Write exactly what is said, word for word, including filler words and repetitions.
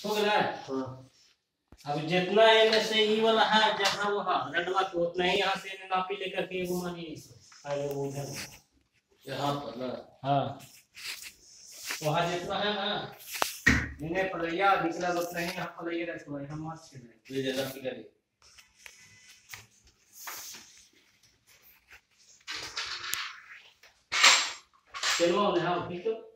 हो गया। हाँ अब जितना एने से ई वाला है जहां वहां रडवा के उतना ही यहाँ से एने नापी लेकर के एगो मानी अरे वो उधर यहाँ पर ना। हाँ वहाँ जितना है ना इन्हें पलैया निकला उतना ही यहाँ पलैया रखवा हम मत से ये जगह की करी चलो ना हाँ ठीक है।